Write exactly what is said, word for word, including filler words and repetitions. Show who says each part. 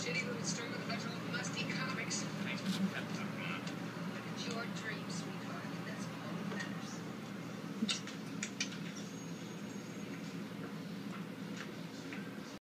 Speaker 1: shitty little string with a bunch of old musty comics.
Speaker 2: Thanks for the pep talk, Mom.
Speaker 1: It's your dream, sweetie.